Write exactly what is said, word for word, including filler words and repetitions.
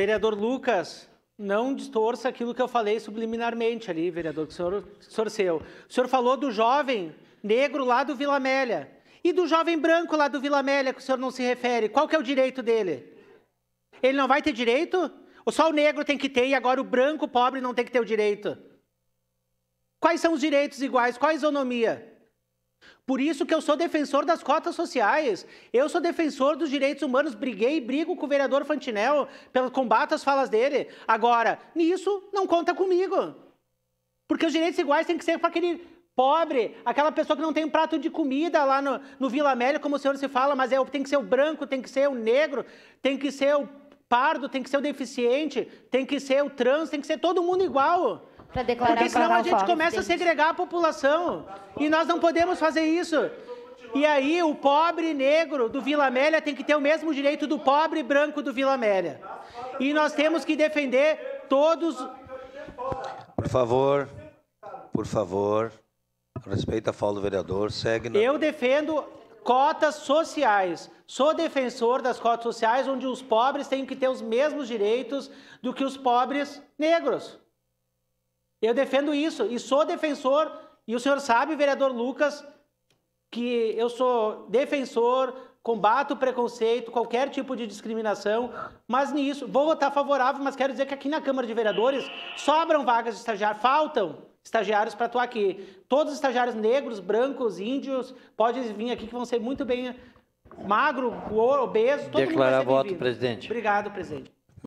Vereador Lucas, não distorça aquilo que eu falei subliminarmente ali, vereador, que o senhor distorceu. O senhor falou do jovem negro lá do Vila Amélia e do jovem branco lá do Vila Amélia, que o senhor não se refere. Qual que é o direito dele? Ele não vai ter direito? Ou só o negro tem que ter e agora o branco pobre não tem que ter o direito? Quais são os direitos iguais? Qual a isonomia? Por isso que eu sou defensor das cotas sociais. Eu sou defensor dos direitos humanos. Briguei e brigo com o vereador Fantinel pelo combate às falas dele. Agora, nisso não conta comigo. Porque os direitos iguais têm que ser para aquele pobre, aquela pessoa que não tem um prato de comida lá no, no Vila Amélia, como o senhor se fala, mas é, tem que ser o branco, tem que ser o negro, tem que ser o pardo, tem que ser o deficiente, tem que ser o trans, tem que ser todo mundo igual. Porque senão a gente começa a segregar a população. E nós não podemos fazer isso. E aí o pobre negro do Vila Amélia tem que ter o mesmo direito do pobre branco do Vila Amélia. E nós temos que defender todos... Por favor, por favor, respeita a fala do vereador, segue... Na... Eu defendo cotas sociais. Sou defensor das cotas sociais, onde os pobres têm que ter os mesmos direitos do que os pobres negros. Eu defendo isso e sou defensor, e o senhor sabe, vereador Lucas, que eu sou defensor, combato o preconceito, qualquer tipo de discriminação, mas nisso, vou votar favorável, mas quero dizer que aqui na Câmara de Vereadores sobram vagas de estagiário, faltam estagiários para atuar aqui. Todos os estagiários negros, brancos, índios, podem vir aqui que vão ser muito bem magro, obeso, todo Declarar mundo vai ser voto, bem-vindo. presidente. Obrigado, presidente.